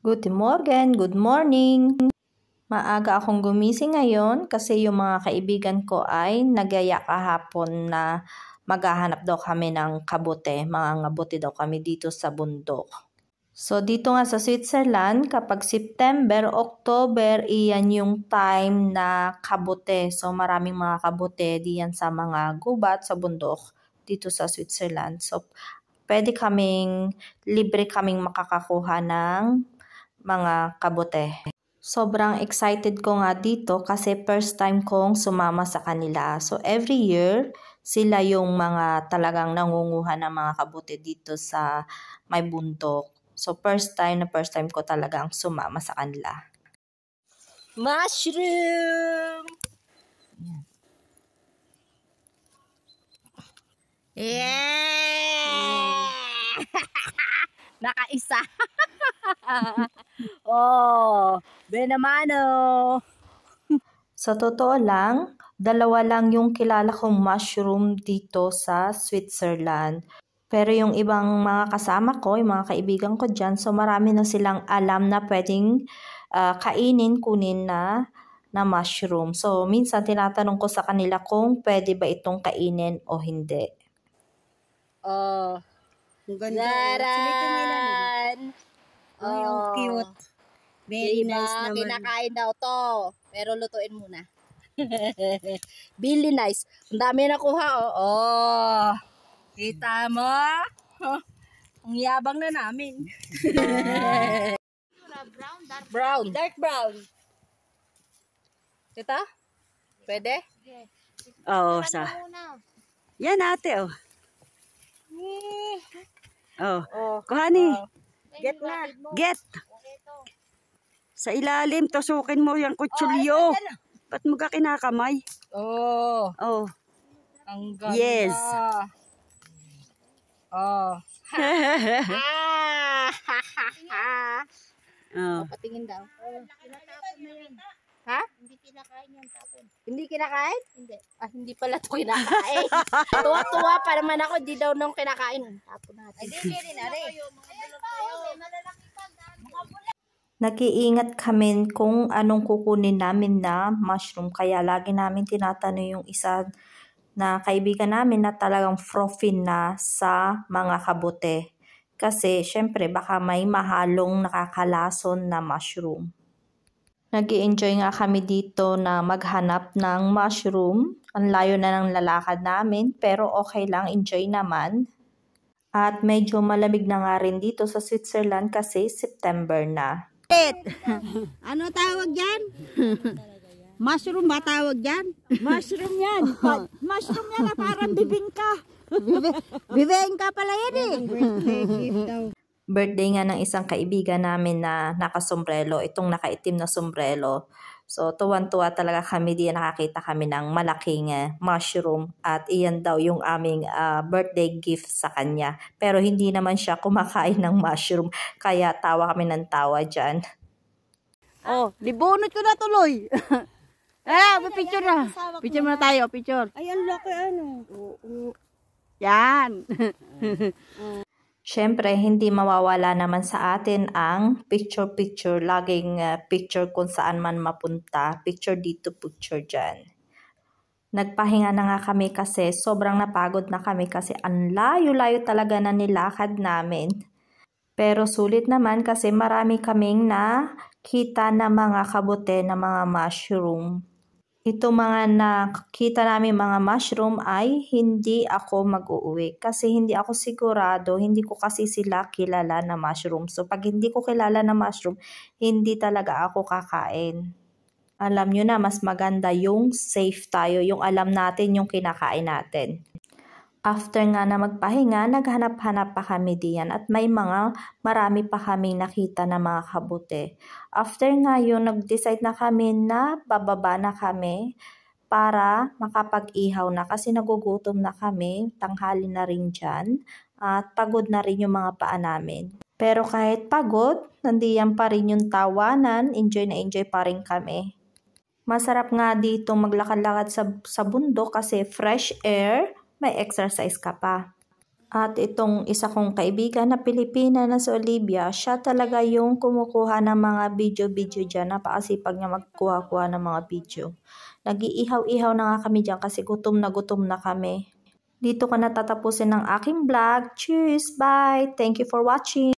Good morning. Maaga akong gumising ngayon kasi yung mga kaibigan ko ay nagaya kahapon na maghahanap daw kami ng kabute. Mga ngabuti daw kami dito sa bundok. So dito nga sa Switzerland, kapag September, October, iyan yung time na kabute. So maraming mga kabute diyan sa mga gubat sa bundok dito sa Switzerland. So libre kaming makakakuha ng mga kabute. Sobrang excited ko nga dito kasi first time kong sumama sa kanila. So every year, sila yung mga talagang nangunguha ng mga kabute dito sa may bundok. So first time ko talagang sumama sa kanila. Mushroom! Yeah! Nakaisa. Oh, benamano. Sa totoo lang, dalawa lang yung kilala kong mushroom dito sa Switzerland. Pero yung ibang mga kasama ko, yung mga kaibigan ko dyan, so marami na silang alam na pwedeng kunin na mushroom. So minsan tinatanong ko sa kanila kung pwede ba itong kainin o hindi. Oh, Daran! Oh, yung cute. Very diba? nice naman. Kinakain daw to. Pero lutuin muna. Really nice. Ang dami nakuha, oh. Oh. Kita mo? Oh, ang yabang na namin. Brown. Dark brown. Kita? Pwede? Oo, yan ate, oh. Oh, kuhani. Get na. Get. Sa ilalim, tusukin mo yung kutsilyo. Ba't mo ka kinakamay? Oh. Oh. Ang ganda. Yes. Oh. Oh. Patingin daw. Ha? Hindi kinakain yung tapon. Hindi kinakain? Hindi. Ah, hindi pala ito kinakain. Tuwa-tuwa pa naman ako. Hindi daw nung kinakain. Tapon natin. Ay, hindi rin na rin. Nag-iingat kami kung anong kukunin namin na mushroom. Kaya lagi namin tinatanong yung isa na kaibigan namin na talagang frothin na sa mga kabute. Kasi syempre baka may mahalong nakakalason na mushroom. Nag-i-enjoy nga kami dito na maghanap ng mushroom. Ang layo na ng lalakad namin pero okay lang, enjoy naman. At medyo malamig na nga rin dito sa Switzerland kasi September na. Ano tawag dyan? Mushroom ba tawag dyan? Mushroom yan. Mushroom yan na parang bibingka. Bibengka pala yan eh. Birthday nga ng isang kaibigan namin na nakasombrelo, itong nakaitim na sombrero. So tuwan-tuwa talaga kami di nakakita kami ng malaking mushroom at iyan daw yung aming birthday gift sa kanya. Pero hindi naman siya kumakain ng mushroom kaya tawa kami ng tawa dyan. Oh, libunot ko na tuloy. Picture na. Picture muna tayo, picture. Ay, ang laki ano. Yan. Siyempre, hindi mawawala naman sa atin ang picture-picture. Laging picture kung saan man mapunta. Picture dito, picture dyan. Nagpahinga na nga kami kasi sobrang napagod na kami kasi ang layo-layo talaga na nilakad namin. Pero sulit naman kasi marami kaming nakita na mga kabute na mga mushroom. Ito mga nakita namin mga mushroom ay hindi ako mag-uuwi kasi hindi ako sigurado, hindi ko kasi sila kilala na mushroom. So pag hindi ko kilala na mushroom, hindi talaga ako kakain. Alam nyo na, mas maganda yung safe tayo, yung alam natin yung kinakain natin. After nga na magpahinga, naghanap-hanap pa kami diyan at marami pa kaming nakita na mga kabute. After nga yun, nag-decide na kami na bababa na kami para makapag-ihaw na kasi nagugutom na kami, tanghali na rin dyan at pagod na rin yung mga paa namin. Pero kahit pagod, nandiyan pa rin yung tawanan, enjoy na enjoy pa rin kami. Masarap nga dito maglakad-lakad sa bundok kasi fresh air, may exercise ka pa. At itong isa kong kaibigan na Pilipina na si Olivia, siya talaga yung kumukuha ng mga video-video dyan. Napakasipag niya magkuha-kuha ng mga video. Nag-iihaw-ihaw na nga kami dyan kasi gutom na kami. Dito ko natatapusin ng aking vlog. Cheers! Bye! Thank you for watching!